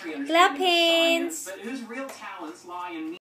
Clap hands. But whose real talents lie in